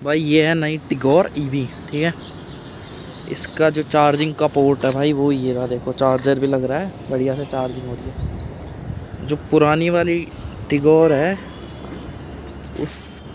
भाई ये है नई टिगोर ईवी, ठीक है। इसका जो चार्जिंग का पोर्ट है भाई वो ये रहा, देखो चार्जर भी लग रहा है, बढ़िया से चार्जिंग हो रही है। जो पुरानी वाली टिगोर है उस